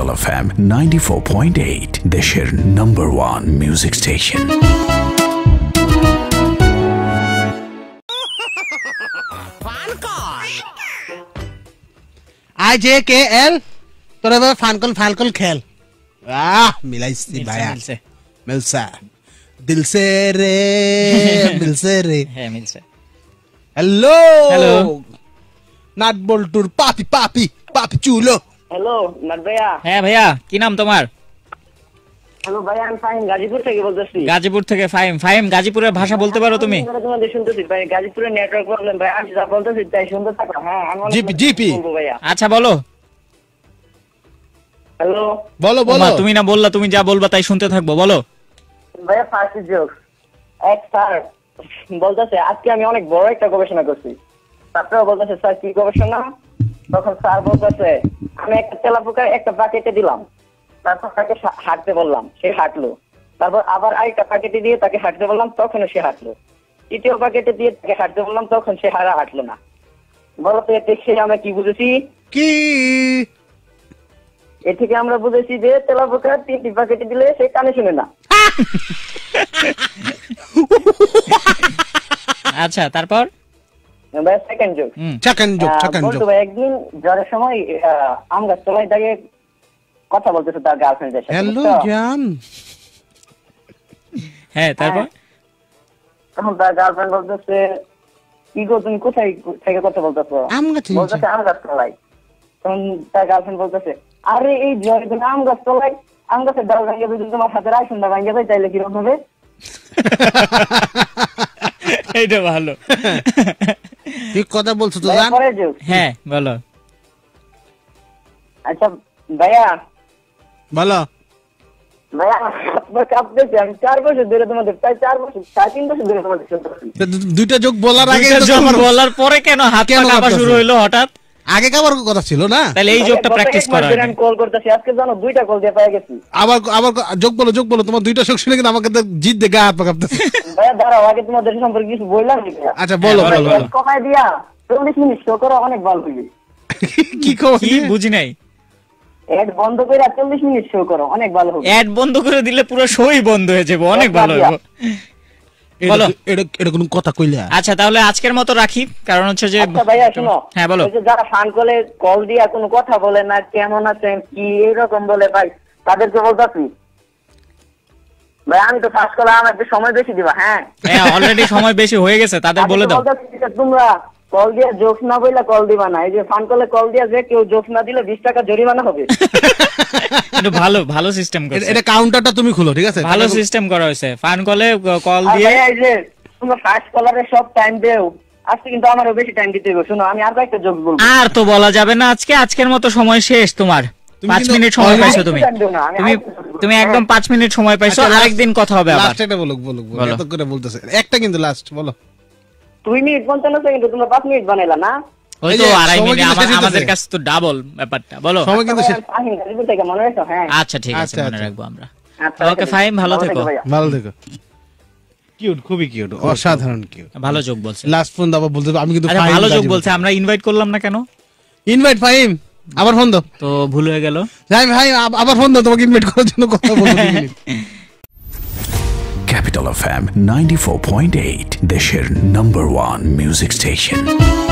Capital FM 94.8 দেশের number 1 music station. IJKL তোরা তো ফানকল খেল মিলাইছি ভাইয়া মিলছে দিলসে রে হ্যাঁ মিলছে। হ্যালো হ্যালো নাট বল্টুর পাপি চুলো। হ্যালো নাট ভাইয়া। হ্যাঁ ভাইয়া, কি নাম তোমার? হ্যালো ভাইয়া, আমি ফাহিম গাজীপুর থেকে বলতেছি। গাজীপুর থেকে ফাহিম গাজীপুরের ভাষা বলতে পারো তুমি? তোমাদের শুনতেছি ভাই, গাজীপুরের নেটওয়ার্ক প্রবলেম ভাই, আমি যা বলতেছি তাই শুনতে থাকো। হ্যাঁ জিপি ভাইয়া। আচ্ছা বলো। হ্যালো বলো তুমি না বললা তুমি যা বলবা তাই শুনতে থাকবো, বলো। ভাইয়া ফার্স্ট জোক। এক স্যার বলতেছে আজকে আমি অনেক বড় একটা গবেষণা করছি। ছাত্ররা বলতেছে স্যার কি গবেষণা? তখন স্যার বলতেছে আমি একটা তেলাপোকার একটা প্যাকেটে দিলাম, তারপর তাকে হাঁটতে বললাম, সে হাঁটলো। তারপর আবার আরেকটা প্যাকেটে দিয়ে তাকে হাঁটতে বললাম, তখনও সে হাঁটলো। তৃতীয় প্যাকেটে দিয়ে তাকে হাঁটতে বললাম, তখন সে হাঁটলো না। বলো তো এর থেকে আমরা কি বুঝেছি? কি এ থেকে আমরা বুঝেছি যে তেলাপোকার 3টি প্যাকেটে দিলে সে কানে শুনে না। আচ্ছা তারপর সেকেন্ড জোক। একদিন জ্বরের সময় আম গাছ তলায় দাঁড়িয়ে কথা বলতেছে তার গার্লফ্রেন্ডের সাথে। হ্যালো জান। হ্যাঁ তারপর তখন তার গার্লফ্রেন্ড বলতেছে কি গো তুমি কোথায় থেকে কথা বলতেছো? বলতেছে আম গাছ তলায়। তখন তার গার্লফ্রেন্ড বলতেছে আরে এই জ্বরে তুমি আম গাছ তলায়, আম গাছের ডাল ভাঙিয়ে যদি তোমার হাতের আইসনটা ভাঙিয়ে দেয় তাইলে কিরকম হবে? এইটা ভালো। ঠিক কথা বলছো তো জান। হ্যাঁ বলো। আচ্ছা ভাইয়া বলো। ভাইয়া আপনার কাঁপতেছে, আমি 4 বছর ধরে তোমাদের, প্রায় 4 বছর 3.5 বছর ধরে তোমাদের শুনতেছি। দুইটা যোগ বলার আগে বলার পরে কেন হাত পা কাঁপা শুরু হইলো হঠাৎ? আগে কাবার কথা ছিল না? তাহলে এই যোগটা প্র্যাকটিস করা হয়। আমি কল করতেছি আজকে, জানো 2টা কল দিয়ে পেয়ে গেছি। আবার যোগ বলো তোমার 2টা যোগ শুনে কিন্তু আমাকে জিত দে গা হাত পা কাঁপতেছে। ভাইয়া দাঁড়াও, আগে তোমাদের সম্পর্কে কিছু বললাম নাকি? আচ্ছা বলো। কমায় দিয়া 40 মিনিট শো করো, অনেক ভালো হবে। কি বুঝি নাই? এড বন্ধ করে 40 মিনিট শো করো, অনেক ভালো হবে। এড বন্ধ করে দিলে পুরো শোই বন্ধ হয়ে যাবে, অনেক ভালো হবে। বলো এটা কোন কথা কইলা? আচ্ছা তাহলে আজকের মতো রাখি, কারণ হচ্ছে যে আচ্ছা ভাইয়া শুনো। হ্যাঁ বলো। যারা ফান কলে কল দিয়া কোনো কথা বলে না, কেমন আছেন কি এরকম বলে ভাই, তাদেরকে বলতাছি ভাই আমি তো ফার্স্ট কলে আমার একটু সময় বেশি দিবা। হ্যাঁ অলরেডি সময় বেশি হয়ে গেছে, তাদের বলে দাও। তোমরা কল দিয়া জোকস না বইলা কল দিবা না। এই যে ফান কলে কল দিয়া যে কেউ জোকস না দিলে 20 টাকা জরিমানা হবে। এটা ভালো সিস্টেম করছে। এটা কাউন্টারটা তুমি খুলো, ঠিক আছে? ভালো সিস্টেম করা হয়েছে। ফান কলে কল দিয়ে এই যে তোমরা ফার্স্ট কলারে সব টাইম দেও, আজকে কিন্তু আমারও বেশি টাইম দিতে হবে। শুনো আমি আর কয়েকটা জোক বলবো। আর তো বলা যাবে না আজকের মতো সময় শেষ তোমার। 5 মিনিট সময় পাইছো তুমি একদম 5 মিনিট সময় পাইছো। আরেকদিন কথা হবে আবার। লাস্ট একটা বলো এত করে বলতেছে একটা, কিন্তু লাস্ট বলো। 2 মিনিট 55 সেকেন্ড, তোমরা 5 মিনিট বানাইলা না? ওই তো আড়াই মিনিট, আমাদের কাছে তো ডাবল ব্যাপারটা। বলো সময় কিন্তু শেষ। মনে রাখো। হ্যাঁ আচ্ছা ঠিক আছে, মনে রাখবো আমরা। ওকে ফাইন, ভালো থেকো। কিউট, খুবই কিউট, অসাধারণ কিউট। ভালো যোগ বলছে। লাস্ট ফোন দাও বলতে, আমি কিন্তু ভালো যোগ বলছে, আমরা ইনভাইট করলাম না কেন? ইনভাইট ফাহিম আবার ফোন দাও। তো ভুল হয়ে গেল। ভাই আবার ফোন দাও, তোমাকে ইনভাইট করার জন্য কথা বলবো। Capital FM 94.8 দেশের নাম্বার 1 মিউজিক স্টেশন।